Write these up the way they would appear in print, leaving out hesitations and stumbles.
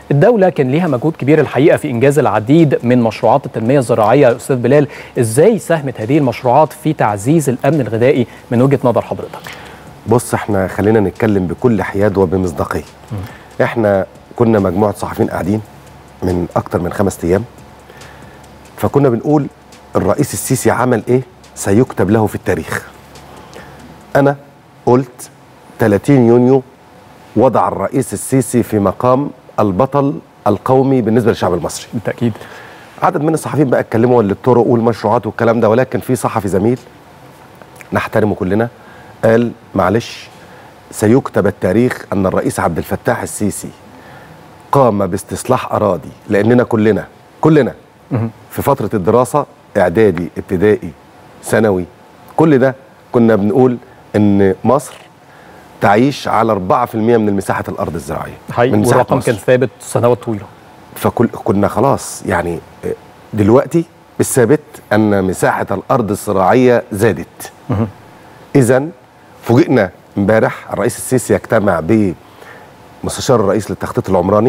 الدولة كان ليها مجهود كبير الحقيقة في إنجاز العديد من مشروعات التنمية الزراعية يا أستاذ بلال، إزاي ساهمت هذه المشروعات في تعزيز الأمن الغذائي من وجهة نظر حضرتك؟ بص، احنا خلينا نتكلم بكل حياد وبمصداقية. احنا كنا مجموعة صحفيين قاعدين من أكتر من 5 أيام، فكنا بنقول الرئيس السيسي عمل إيه سيكتب له في التاريخ. أنا قلت 30 يونيو وضع الرئيس السيسي في مقام البطل القومي بالنسبة للشعب المصري. بالتأكيد. عدد من الصحفيين بقى اتكلموا عن الطرق والمشروعات والكلام ده، ولكن في صحفي زميل نحترمه كلنا قال معلش، سيكتب التاريخ أن الرئيس عبد الفتاح السيسي قام باستصلاح أراضي، لأننا كلنا في فترة الدراسة إعدادي ابتدائي ثانوي كل ده كنا بنقول إن مصر تعيش على 4% من مساحة الأرض الزراعية، والرقم كان ثابت سنوات طويلة. فكنا خلاص يعني دلوقتي بالثابت أن مساحة الأرض الزراعية زادت. إذن فوجئنا امبارح الرئيس السيسي يجتمع بمستشار الرئيس للتخطيط العمراني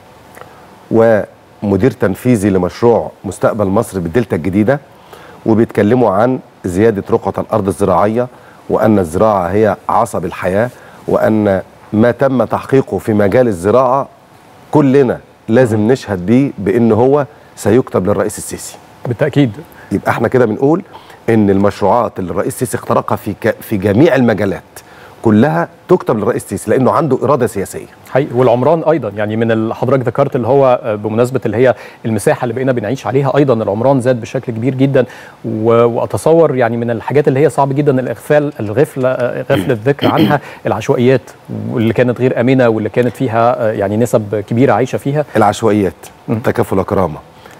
ومدير تنفيذي لمشروع مستقبل مصر بالدلتا الجديدة، وبيتكلموا عن زيادة رقعة الأرض الزراعية، وأن الزراعة هي عصب الحياة، وأن ما تم تحقيقه في مجال الزراعة كلنا لازم نشهد بيه بأنه هو سيكتب للرئيس السيسي. بالتأكيد. يبقى احنا كده بنقول ان المشروعات اللي الرئيس السيسي اخترقها في جميع المجالات كلها تكتب للرئيس السيسي لانه عنده اراده سياسيه. حقيقي. والعمران ايضا، يعني من اللي حضرتك ذكرت اللي هو بمناسبه اللي هي المساحه اللي بقينا بنعيش عليها، ايضا العمران زاد بشكل كبير جدا، واتصور يعني من الحاجات اللي هي صعب جدا غفل الذكر عنها العشوائيات، واللي كانت غير امنه واللي كانت فيها يعني نسب كبيره عايشه فيها. العشوائيات، تكافل وكرامه،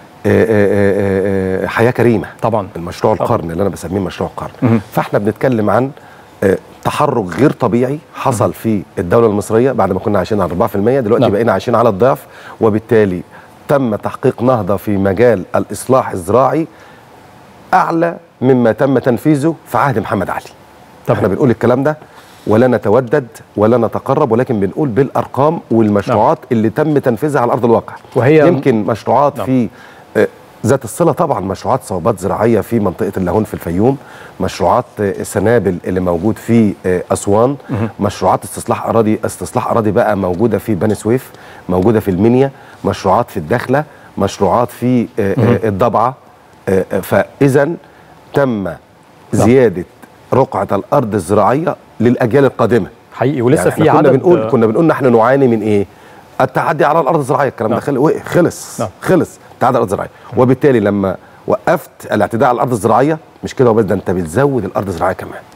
حياه كريمه، طبعا المشروع القرن اللي انا بسميه مشروع القرن. فاحنا بنتكلم عن تحرك غير طبيعي حصل في الدوله المصريه بعد ما كنا عايشين على 4%، دلوقتي بقينا عايشين على الضعف، وبالتالي تم تحقيق نهضه في مجال الاصلاح الزراعي اعلى مما تم تنفيذه في عهد محمد علي. احنا بنقول الكلام ده ولا نتودد ولا نتقرب، ولكن بنقول بالارقام والمشروعات اللي تم تنفيذها على ارض الواقع. وهي يمكن مشروعات في ذات الصله، طبعا مشروعات صوبات زراعيه في منطقه اللاهون في الفيوم، مشروعات سنابل اللي موجود في اسوان، مشروعات استصلاح اراضي بقى موجوده في بني سويف، موجوده في المنيا، مشروعات في الداخله، مشروعات في الضبعه. فاذا تم زياده رقعه الارض الزراعيه للاجيال القادمه. حقيقي. ولسه يعني في عدد كنا بنقول نحن نعاني من ايه؟ التعدي على الارض الزراعيه. الكلام ده خلص التعدي على الارض الزراعيه، وبالتالي لما وقفت الاعتداء على الارض الزراعيه مش كده وبس، ده انت بتزود الارض الزراعيه كمان.